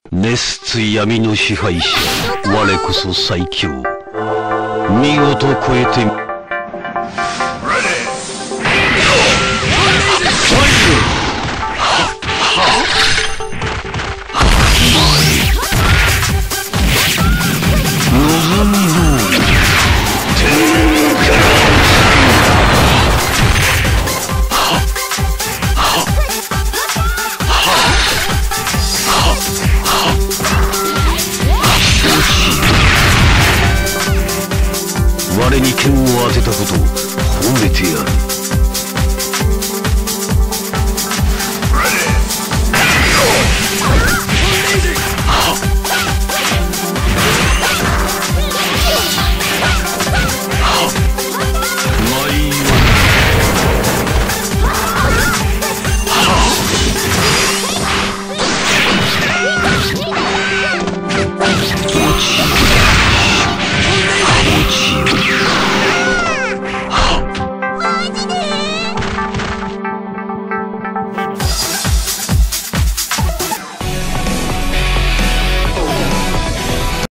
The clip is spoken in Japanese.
熱つ闇の支配者、我こそ最強。見事超えてみ。望み通り我に剣を当てたことを褒めてやる。